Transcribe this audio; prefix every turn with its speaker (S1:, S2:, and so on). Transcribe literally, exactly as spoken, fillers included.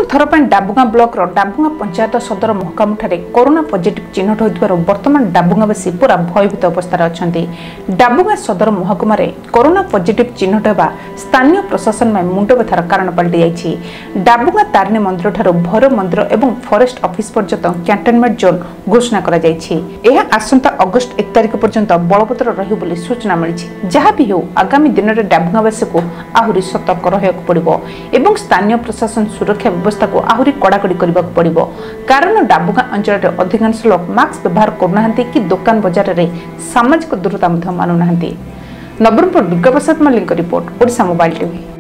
S1: थर पर डाबुगा ब्लॉक डाबुगा पंचायत सदर महकामुठारे कोरोना पॉजिटिव चिन्हट होइथिबारु वर्तमान डाबुगावासी पूरा भयभीत अवस्था अछंती। डाबुगा सदर महकुमा कोरोना पॉजिटिव चिन्हट होगा स्थानीय प्रशासन में मुंड व्यथार कारण पलटि जाइछि। डाबुगा तारिणी मंदिर ठारू भैरव मंदिर एवं फॉरेस्ट ऑफिस पर्यंत कैंटोनमेंट जोन घोषणा करा जाइछि। एहा आसंता अगस्त एक तारिख पर्यंत बलवत्तर रहिबो बोली सूचना मिलिछि। जहा भी हो आगामी दिन में डाबुगावासी को आहुरी सतर्क रहबाक पड़िबो एवं स्थानीय प्रशासन सुरक्षा व्यवस्था को आहुरी कड़ाकड़ी करने पड़िबो। कारण डाबुगा अंचल अधिकांश लोक मास्क व्यवहार करूना कि दुकान बजार रे सामाजिक दूरता मानु ना। Nabarangpur Durga Prasad Mallick report Odisha mobile TV.